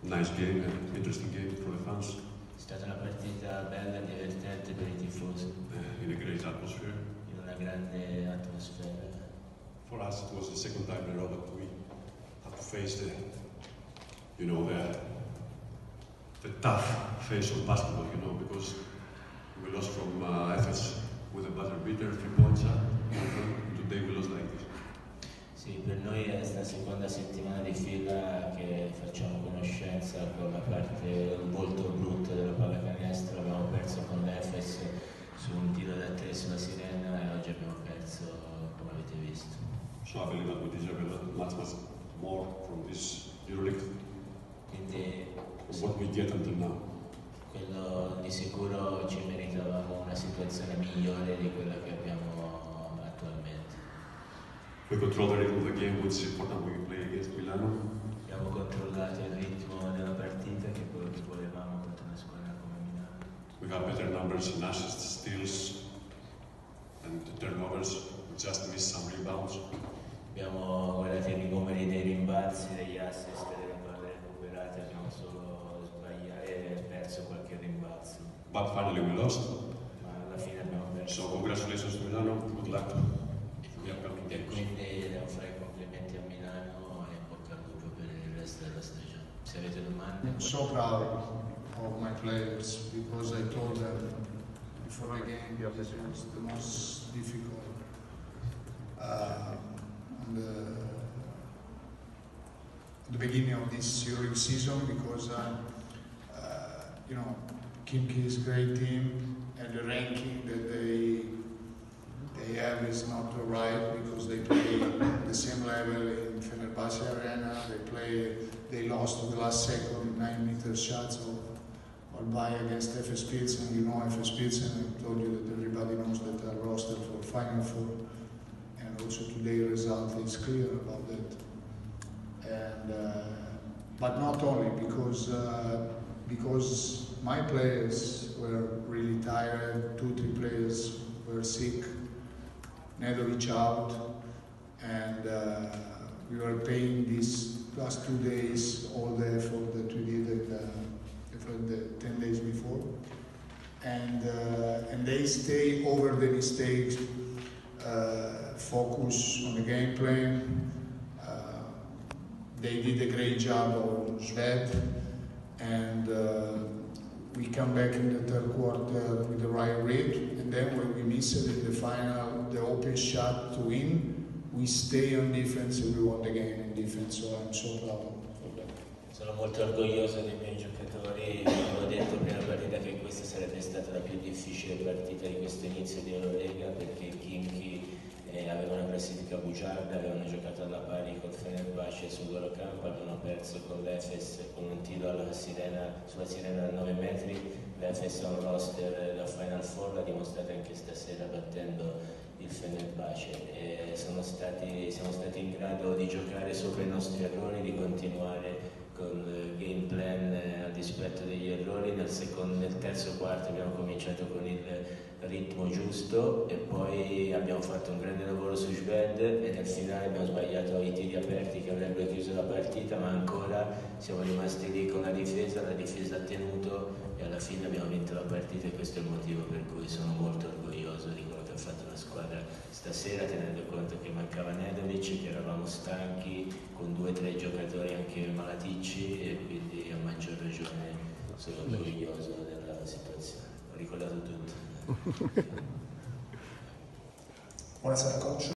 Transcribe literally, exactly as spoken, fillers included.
nice game, an interesting game for the fans. È stata una partita bella, divertente per i tifosi, Uh, in a great atmosphere. in una grande atmosfera. For us, it was the second time in a row that we had to face the, you know, the, the tough face of basketball, you know, because we lost from uh, F S with a buzzer beater, three points, and today we lost like this. Sì, per noi è la seconda settimana di fila che facciamo conoscenza con la parte molto brutta della pallacanestro. Abbiamo perso con l'Efes su un tiro da tre sulla Sirena e oggi abbiamo perso come avete visto. So I believe that we deserve a lot, much, much more from this EuroLeague, Quindi from what we get until now. quello di sicuro ci meritavamo una situazione migliore di quella che abbiamo attualmente. We control the rhythm of the game, which is important when we play against Milano. Abbiamo controllato il ritmo della partita, che è quello che volevamo contro una squadra come Milano. We have better numbers in assists, steals, and turnovers. We just missed some rebounds. Abbiamo guardato i numeri dei rimbalzi, degli assist, delle palle recuperate, abbiamo solo sbagliato e perso qualche rimbalzo. But finally we lost. Ma alla fine abbiamo perso. So congratulations to Milano. Good luck. We are coming E games. quindi devo fare i complimenti a Milano e in bocca al lupo per il resto della stagione. Se avete domande. I'm so proud of my players because I told them before the game it was the most difficult uh, on the, the beginning of this EuroLeague season because uh, uh, you know Khimki is a great team and the ranking that they they have is not right because they play the same level in Fenerbahce Arena. They play, they lost in the last second nine meter shots of by against F S Pilsen. You know F S Pilsen. I told you that everybody knows that they're rostered for Final Four, and also today's result is clear about that. And uh, but not only because uh, because my players were really tired. Two, three players were sick. Nedovic out, and uh, we were paying these last two days all the effort that we did at, uh, for the ten days before, and uh, and they stay over the mistakes, uh, focus on the game plan. Uh, they did a great job on Sved, and uh, we come back in the third quarter with the right rate, and then when we miss it in the final, the open shot to win, we stay on defense and we won the game in defense, so I'm so proud of that. Sono molto orgoglioso dei miei giocatori, avevo detto prima partita che questa sarebbe stata la più difficile partita di questo inizio di Eurolega perché Khimki eh, aveva una classifica bugiarda, avevano giocato alla pari col Fenerbahce sul loro campo, avevano perso con l'Efes con un tiro alla sirena, sulla Sirena da nove metri. L'Efes ha un roster da Final Four, l'ha dimostrato anche stasera battendo il Fenerbahce e sono stati, siamo stati in grado di giocare sopra i nostri errori, di continuare con il game plan eh, a dispetto degli errori. Nel, secondo, nel terzo quarto abbiamo cominciato con il ritmo giusto e poi abbiamo fatto un grande lavoro su Sved e nel finale abbiamo sbagliato i tiri aperti che avrebbero chiuso la partita, ma ancora siamo rimasti lì con la difesa, la difesa ha tenuto e alla fine abbiamo vinto la partita e questo è il motivo per cui sono molto orgoglioso di quello che ha fatto la squadra stasera, tenendo conto che mancava Nedovic, che eravamo stanchi con due o tre giocatori anche malaticci e quindi a maggior ragione sono orgoglioso della situazione. Ho ricordato tutto. Buonasera coach.